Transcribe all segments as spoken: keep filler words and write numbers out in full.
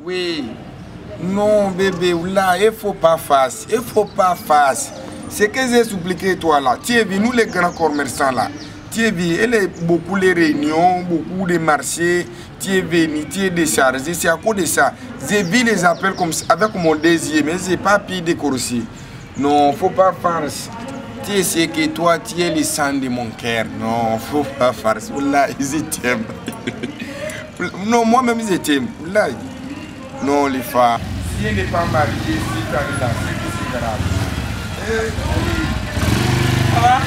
Oui. Non, bébé, là, il ne faut pas faire. Il ne faut pas faire. C'est que j'ai expliqué toi là. Tu es vu, nous les grands commerçants là. Tu es vu, il y a beaucoup de réunions, beaucoup de marchés. Tu es venu, tu es déchargé. C'est à cause de ça. J'ai vu les appels comme ça, avec mon désir, mais je n'ai pas pu décorcer. Non, il ne faut pas faire. Tu sais que toi, tu es le sang de mon cœur. Non, il ne faut pas faire. Là, je t'aime. Non, moi-même, je t'aime. Là. Non, les femmes. Si elle n'est pas mariée, si tu es là, c'est grave. Eh, oui. Ça va?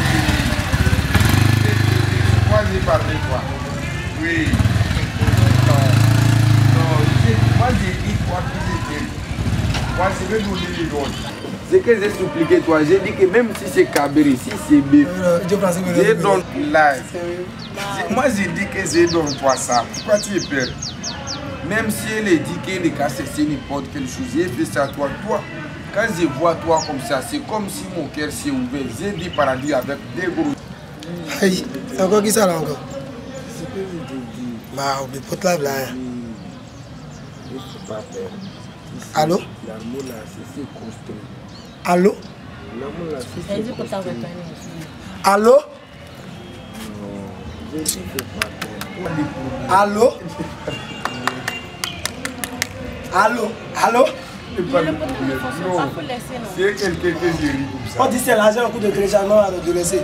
Moi, j'ai parlé, quoi. Oui. Non. Non, moi, j'ai dit, toi, tu sais. Moi, je vais donner les autres. C'est que j'ai suppliqué, toi. J'ai dit que même si c'est Kabiri, si c'est B, je donne là. Moi, j'ai dit que je donne toi ça. Pourquoi tu es peur? Même si elle dit qu'elle est cassée, c'est n'importe quelle chose, j'ai fait ça à toi. Toi, quand je vois toi comme ça, c'est comme si mon cœur s'est ouvert. J'ai dit paradis avec des gros. Aïe, c'est encore qui ça là encore? C'est ce que je te dis. Bah, on peut pas te là. Il ne faut pas faire. Allô? L'amour là, c'est construit. Allô? L'amour là, c'est construit. Allô? Non, je dis que pas faire. Allô? Allô? Allô? Non, c'est quelqu'un que j'ai ri comme ça. On dit c'est l'argent au coup de téléchargement de laisser.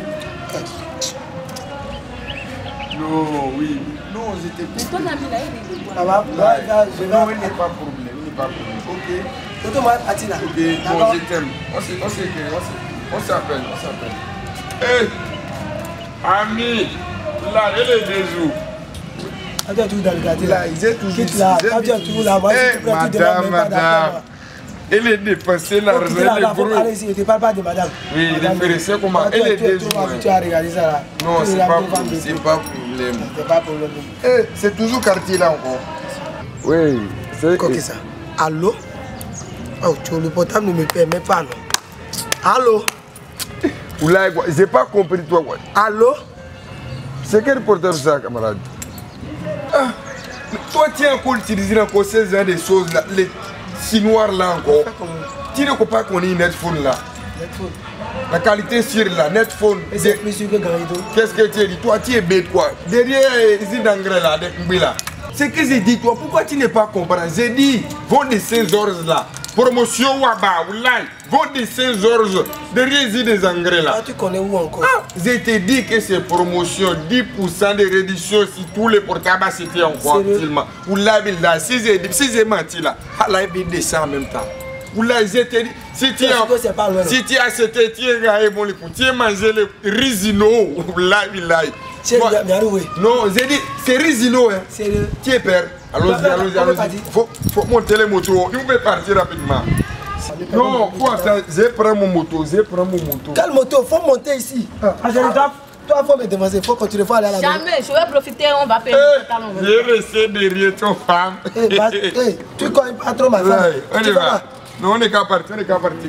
Non, oui. Non, j'étais mais ton ami là, il est de Ça va? Je vais. Non, il n'est pas problème, il n'est pas problème. Ok. Toto moi, Atina. Ok, bon, je t'aime. On s'appelle, on s'appelle. Hé! Ami! Là, elle est des jours. Quand tu es toujours dans le quartier là, ils sont toujours quitte là. Quand tu es toujours là, moi, je te madame, madame. Elle est dépensée l'argent, elle est brûlée. Allez-y, ne te parle pas de madame. Oui, référez comment? Elle est des jours. Tu as regardé ça là. Non, c'est pas problème. C'est pas problème. C'est pas problème. Eh, c'est toujours quartier là encore. Oui, c'est quoi que ça? Allô? Oh, tu le portable ne me permet pas, non? Allô? Oula, j'ai pas compris toi. Allô? C'est quel portable ça, camarade? Ah, toi, tu as encore utilisé encore ces genre de choses là, les chinois là encore. Tu ne peux pas connaître Netphone là. Netphone. La qualité sur la Netphone. Et c'est plus sûr que Garrido. Qu'est-ce que tu as dit? Toi, tu es bête quoi. Derrière ici d'engrais là, là. C'est que j'ai dit toi, pourquoi tu n'es pas compris? J'ai dit, vont de ces ordres là. Promotion Waba, Oulai, vont de ces ordres. Derrière ici des engrais là. Ah, tu connais où encore? Ah, je t'ai dit que c'est promotion, dix pour cent de réduction si tous les portables c'était encore actuellement. Oulai, là, si j'ai si j'ai menti là, là, il y a ça en même temps. Oulai, je t'ai dit, si tu as si tu as acheté, tu as gagné mon époux, tu as mangé le risino, Oulai, Oulai. Non, j'ai dit, c'est risino, hein. Sérieux? Tu es père. Allons-y, allons-y, allons-y. Faut, faut monter les motos. Nous pouvons partir rapidement. Non, faut attendre. Je prends mon moto, je prends mon moto. Quelle moto? Faut monter ici. Ah, toi, faut me demander, faut continuer, faut aller à la maison. Jamais, je vais profiter, on va payer le pantalon. Je resté derrière ton femme. Hey, bah, hey, tu connais pas trop ma femme. Ouais, on y va. Non, on est qu'à partir, on est qu'à partir.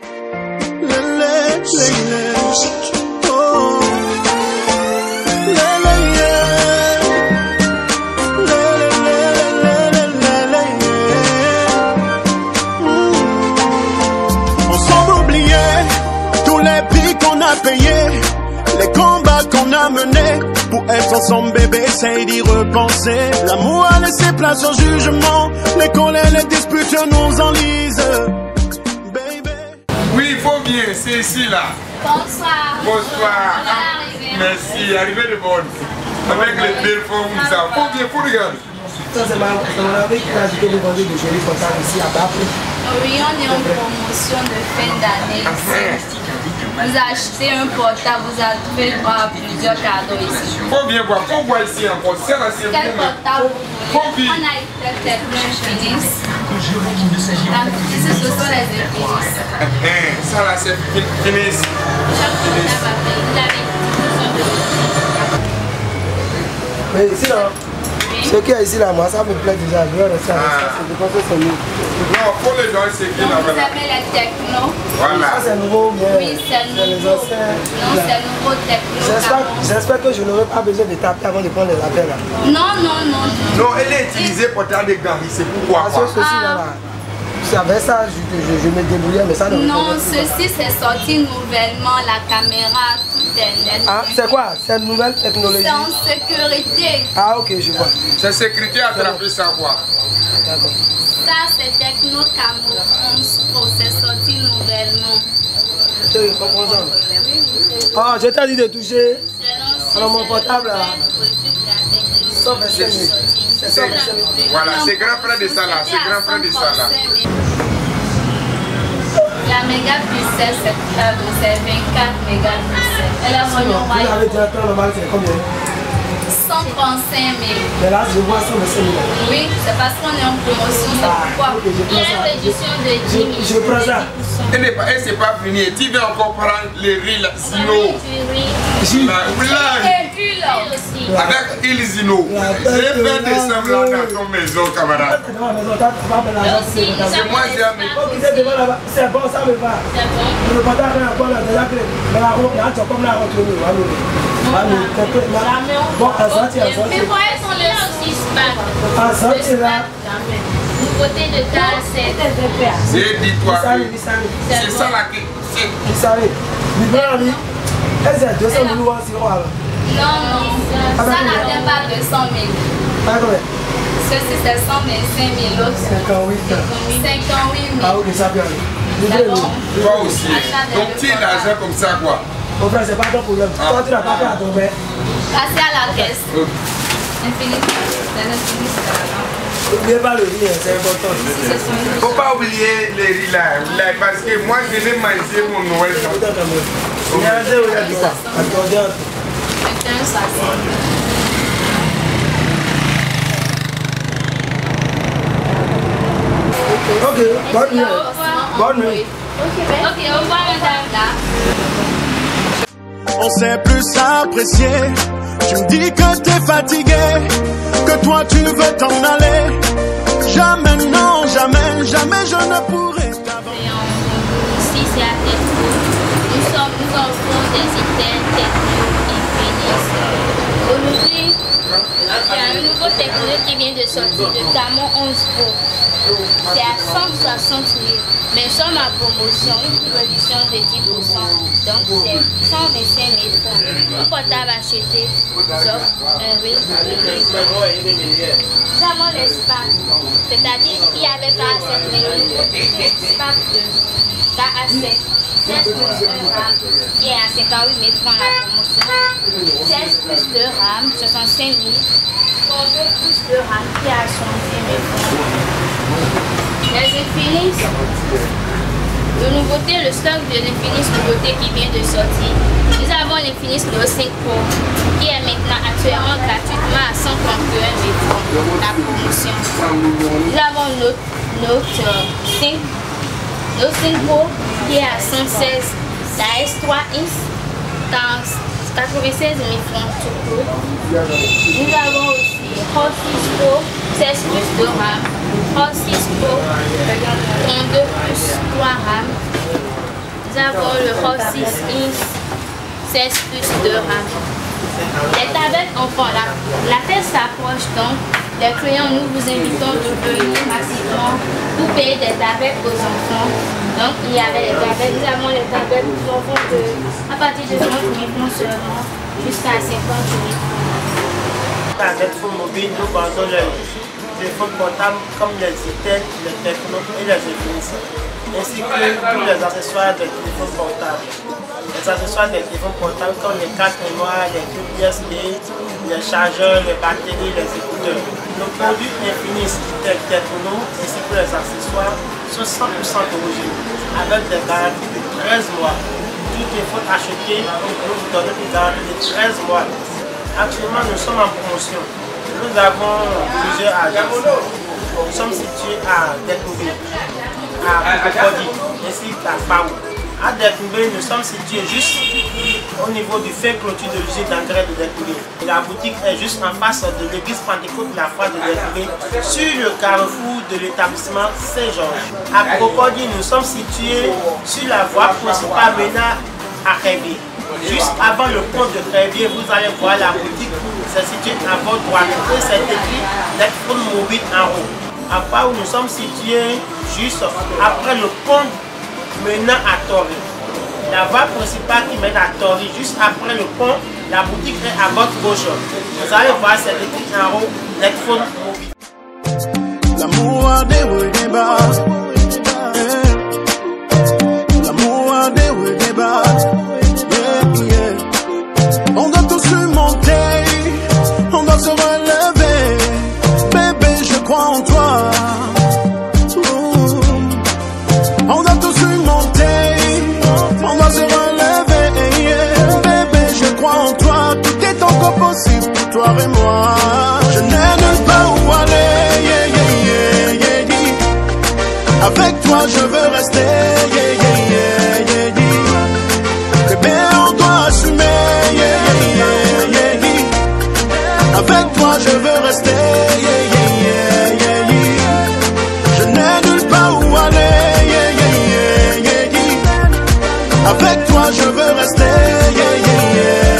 Payé les combats qu'on a menés pour être ensemble, bébé, essaye d'y repenser. L'amour a laissé place au jugement, les colères, les disputes nous enlisent, baby. Oui, il faut bien, c'est ici là. Bonsoir. Bonsoir. Merci, arrivé de bonne. Avec les belles formes, ça. Faut bien, faut regarder. Ça, c'est mon ami qui a dit que vous vendez de jolis portables ici à Bafou. Oui, on est en promotion de fin d'année. Vous achetez un portable, vous avez droit à plusieurs cadeaux ici. Faut bien voir, faut voir ici encore. Ça là, c'est quel portable vous voulez? On a été Infinix. Ici, ce sont les Infinix. Ça là, c'est Infinix. Chaque portable a payé. Vous avez mais ici là, oui. Ce qui est ici là, moi ça me plaît déjà. Je vais rester avec ça. Je pense que c'est mieux. Non, pour les gens, c'est qui là-bas? Vous avez les techno. Voilà. Ça c'est nouveau, mais Oui, c'est les nouveau. anciens. Non, c'est nouveau techno. J'espère que je n'aurai pas besoin de taper avant de prendre les appels là. Non, non, non. Non, elle est utilisée pour faire des gambis, c'est pourquoi Parce que quoi? ceci là, là c'est avec ça je, je, je me débrouillais, mais ça ne me Non, convient pas. ceci c'est sorti nouvellement, la caméra, tout est net. Ah, c'est quoi? C'est une nouvelle technologie? C'est en sécurité. Ah, ok, je vois. C'est sécurité attrapée ça quoi? D'accord. Ça c'est Techno Camo onze Pro, c'est sorti nouvellement. Je comprends ça. Ah, je t'ai dit de toucher. Alors, mon portable là. cent vingt-cinq mille. C'est cent vingt-cinq mille. Voilà, c'est grand frère de ça là, c'est grand frère de ça là. La mégapixel c'est c'est vingt-quatre mégapixels. Elle est Sinon, vraiment vous avez directeur normal, c'est combien? cent trente-cinq mille. Mais là, je vois cent vingt-cinq mille. Oui, c'est parce qu'on est en promotion, c'est Ah, pourquoi. ok, je Il y prends a ça. une réduction de dix Je, mille. je prends ça. Elle n'est pas, elle c'est pas fini. Tu veux encore prendre les riz là, Zino. J. Là, là, avec Il Zino. J'ai fait des semblants dans ton maison, camarade. C'est devant la maison, t'as pas de l'argent. C'est moi qui ai mis. Ok, c'est devant là-bas. C'est bon, ça me va. Le portable est encore là, déjà que mais la route, là, tu as comme la rentrée. Bon, à sortir, à Mais sortir. voyez son le aussi SPAC. À sortir là. Nouveauté de taille, c'est J'ai dit toi Nissan, que Nissan. c'est ça là qui. c'est- Nissan. Livreur, lui. Elle, c'est deux cents mille euros, c'est quoi alors? Non, non, ça n'atteint pas deux cent mille. Pas combien? Ceci c'est cent vingt-cinq mille, l'autre cinquante-huit. cinquante-huit Ah, mille. ok, ça peut aller. D'abord, Toi aussi. Donc tu as l'argent comme ça quoi. Mon frère, c'est pas ton problème. Toi, tu n'as pas fait à ton père. passez à la caisse. Ok. Infinite. C'est l'infinite. N'oubliez pas le riz, c'est important. Faut pas oublier les riz là, là, parce que moi je vais manger mon Noël. Regardez, regardez ça. Attendez un peu. vingt et un sachets. Ok, bonne nuit. Bonne nuit. Ok, au revoir madame là. On sait plus s'apprécier. Tu me dis que t'es fatigué, que toi tu veux t'en aller. Jamais, non, jamais, jamais je ne pourrai t'avancer. Ici c'est à Techno. Nous sommes, nous offrons des items Techno Infinix. Aujourd'hui, il y a un nouveau Techno qui vient de sortir, le Camon onze Pro. C'est à cent soixante mille, mais nous sommes en promotion, une réduction de dix pour cent. Donc c'est cent vingt-cinq mille francs. Tout portable acheté nous offre un riz. Nous avons les SPAC, c'est-à-dire qu'il y avait K A sept, mais le nouveau SPAC de K A sept. seize plus un RAM qui est à cinquante-huit mille francs la promotion. seize plus deux RAM, soixante-cinq mille. trente-deux plus deux RAM qui est à soixante-dix mille francs. Les Infinix, de nouveauté, le stock de l'Infinix nouveauté qui vient de sortir. Nous avons l'Infinix Note cinq Pro qui est maintenant actuellement gratuitement à cent trente et un mille francs la promotion. Nous avons Note, Note cinq, Note cinq Pro qui est à cent seize, la S trois X quatre-vingt-seize mille francs tout court. Nous avons aussi Hot six Pro seize plus deux RAM, Hot six Pro trente-deux plus trois RAM. Nous avons le Hot six X seize plus deux RAM. Les tablettes enfants, la, la fête s'approche donc. Les clients, nous vous invitons de venir massivement pour payer des tablettes aux enfants. Donc il y avait les tablettes, nous avons les tablettes aux enfants de, à partir de trente mille francs seulement jusqu'à cinquante mille francs. Avec phone mobile, nous vendons les téléphones portables comme les Itel, les Techno et les Infinix, ainsi que tous les accessoires des téléphones portables. Les accessoires des téléphones portables comme les cartes mémoire, les clés U S B, les chargeurs, les batteries, les écouteurs. Nos produits Infinix, Itel, Techno ainsi que les accessoires sont cent pour cent d'origine avec des garanties de treize mois. Tout téléphone acheté, nous vous donnons une garantie de treize mois. Actuellement, nous sommes en promotion. Nous avons plusieurs agences. Nous sommes situés à Delcouville, à Cocody, ainsi qu'à Pau. À Derklingbe, nous sommes situés juste au niveau du fait clôture de l'usine d'engrais de Derklingbe. La boutique est juste en face de l'église Pentecôte de la foi de Derklingbe, sur le carrefour de l'établissement Saint-Georges. À Cocody, nous sommes situés sur la voie principale menant à Crévier. Juste avant le pont de Crévier, vous allez voir la boutique, c'est situé à votre droite et c'est écrit Netphone mobile en haut. À part où nous sommes situés juste après le pont menant à Tori. La voie principale qui mène à Tori, juste après le pont, la boutique est à votre gauche. Vous allez voir c'est écrit en haut Netphone mobile. L'amour a des hauts et des bas. L'amour a des hauts et des bas. Yeah, yeah. On doit tous surmonter, on doit se relever. Bébé, je crois en toi. Ouh. On doit tous surmonter, on doit se relever. Yeah. Bébé, je crois en toi. Tout est encore possible pour toi et moi. Je n'ai nulle part où aller. Yeah, yeah, yeah, yeah. Avec toi, je veux rester. Yeah, yeah, yeah, yeah, yeah. Bébé, on doit assumer. Yeah, yeah, yeah, yeah. Avec toi, je veux rester. Yeah, yeah, yeah, yeah, yeah. Je n'ai nulle part où aller. Yeah, yeah, yeah, yeah, yeah. Avec toi, je veux rester. Yeah, yeah, yeah.